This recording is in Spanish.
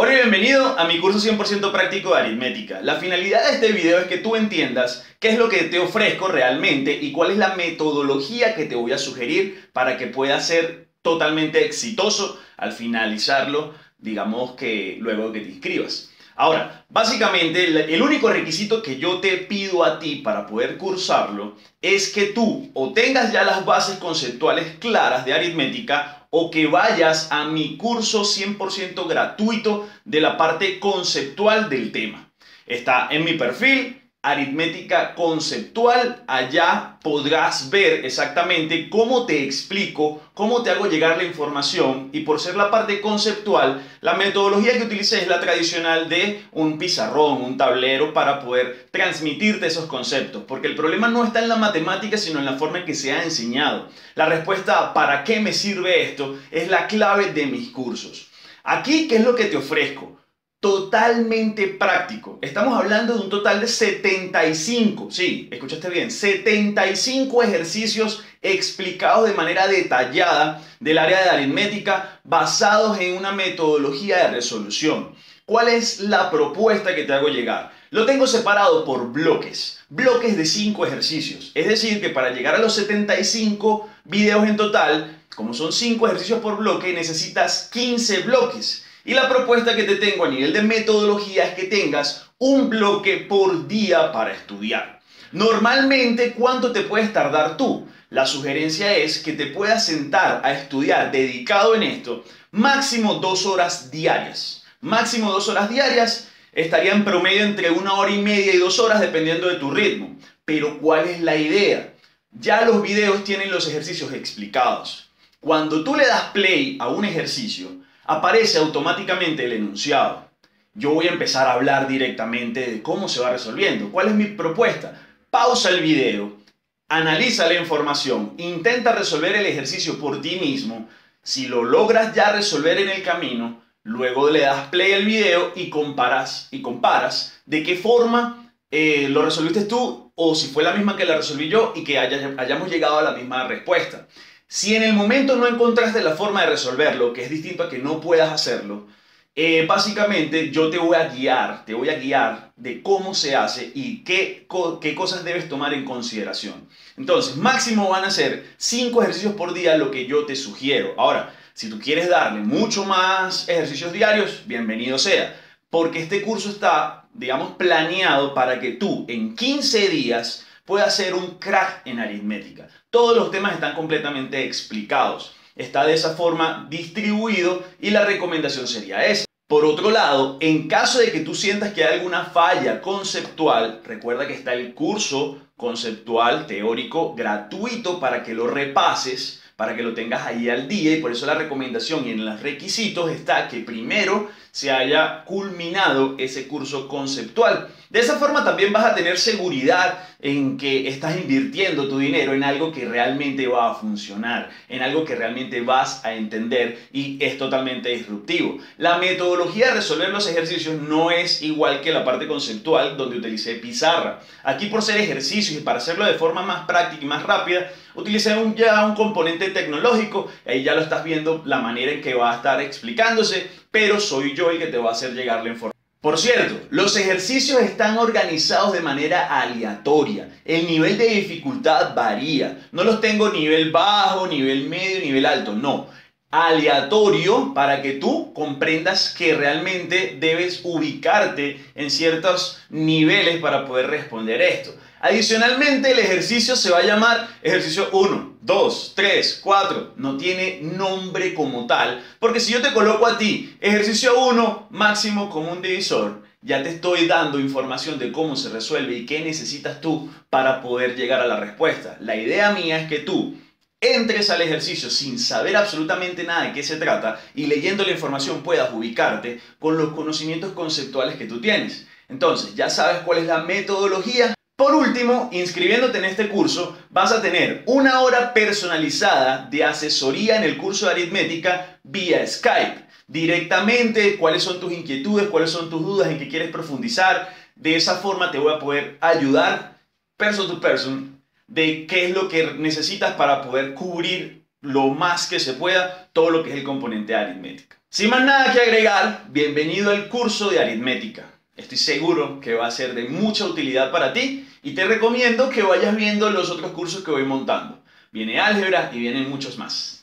Hola y bienvenido a mi curso 100% práctico de aritmética. La finalidad de este video es que tú entiendas qué es lo que te ofrezco realmente y cuál es la metodología que te voy a sugerir para que puedas ser totalmente exitoso al finalizarlo, digamos que luego de que te inscribas. Ahora, básicamente el único requisito que yo te pido a ti para poder cursarlo es que tú o tengas ya las bases conceptuales claras de aritmética o que vayas a mi curso 100% gratuito de la parte conceptual del tema. Está en mi perfil, aritmética conceptual. Allá podrás ver exactamente cómo te explico, cómo te hago llegar la información, y por ser la parte conceptual, la metodología que utilicé es la tradicional de un pizarrón, un tablero para poder transmitirte esos conceptos, porque el problema no está en la matemática sino en la forma en que se ha enseñado. La respuesta a ¿para qué me sirve esto? Es la clave de mis cursos. Aquí, ¿qué es lo que te ofrezco? Totalmente práctico. Estamos hablando de un total de 75, sí, escuchaste bien, 75 ejercicios explicados de manera detallada del área de aritmética basados en una metodología de resolución. ¿Cuál es la propuesta que te hago llegar? Lo tengo separado por bloques de 5 ejercicios. Es decir, que para llegar a los 75 videos en total, como son 5 ejercicios por bloque, necesitas 15 bloques. Y la propuesta que te tengo a nivel de metodología es que tengas un bloque por día para estudiar. Normalmente, ¿cuánto te puedes tardar tú? La sugerencia es que te puedas sentar a estudiar dedicado en esto máximo 2 horas diarias. Máximo 2 horas diarias, estaría en promedio entre 1 hora y media y 2 horas dependiendo de tu ritmo. Pero ¿cuál es la idea? Ya los videos tienen los ejercicios explicados. Cuando tú le das play a un ejercicio, aparece automáticamente el enunciado. Yo voy a empezar a hablar directamente de cómo se va resolviendo. ¿Cuál es mi propuesta? Pausa el video, analiza la información, intenta resolver el ejercicio por ti mismo. Si lo logras ya resolver en el camino, luego le das play al video y comparas de qué forma lo resolviste tú, o si fue la misma que la resolví yo y que hayamos llegado a la misma respuesta. Si en el momento no encontraste la forma de resolverlo, que es distinto a que no puedas hacerlo, básicamente yo te voy a guiar de cómo se hace y qué cosas debes tomar en consideración. Entonces, máximo van a ser 5 ejercicios por día, lo que yo te sugiero. Ahora, si tú quieres darle mucho más ejercicios diarios, bienvenido sea, porque este curso está, digamos, planeado para que tú en 15 días puedas ser un crack en aritmética. Todos los temas están completamente explicados. Está de esa forma distribuido y la recomendación sería esa. Por otro lado, en caso de que tú sientas que hay alguna falla conceptual, recuerda que está el curso conceptual teórico gratuito para que lo repases, para que lo tengas ahí al día, y por eso la recomendación y en los requisitos está que primero se haya culminado ese curso conceptual. De esa forma también vas a tener seguridad en que estás invirtiendo tu dinero en algo que realmente va a funcionar, en algo que realmente vas a entender y es totalmente disruptivo. La metodología de resolver los ejercicios no es igual que la parte conceptual donde utilicé pizarra. Aquí, por ser ejercicios y para hacerlo de forma más práctica y más rápida, utilicé ya un componente tecnológico. Ahí ya lo estás viendo la manera en que va a estar explicándose, pero soy yo el que te va a hacer llegar la información. Por cierto, los ejercicios están organizados de manera aleatoria. El nivel de dificultad varía. No los tengo nivel bajo, nivel medio, nivel alto. No. Aleatorio para que tú comprendas que realmente debes ubicarte en ciertos niveles para poder responder esto. Adicionalmente, el ejercicio se va a llamar ejercicio 1, 2, 3, 4. No tiene nombre como tal, porque si yo te coloco a ti ejercicio 1, máximo común divisor, ya te estoy dando información de cómo se resuelve y qué necesitas tú para poder llegar a la respuesta. La idea mía es que tú entres al ejercicio sin saber absolutamente nada de qué se trata y leyendo la información puedas ubicarte con los conocimientos conceptuales que tú tienes. Entonces, ya sabes cuál es la metodología. Por último, inscribiéndote en este curso, vas a tener 1 hora personalizada de asesoría en el curso de aritmética vía Skype. Directamente, cuáles son tus inquietudes, cuáles son tus dudas, en qué quieres profundizar. De esa forma te voy a poder ayudar person to person de qué es lo que necesitas para poder cubrir lo más que se pueda todo lo que es el componente de aritmética. Sin más nada que agregar, bienvenido al curso de aritmética. Estoy seguro que va a ser de mucha utilidad para ti y te recomiendo que vayas viendo los otros cursos que voy montando. Viene álgebra y vienen muchos más.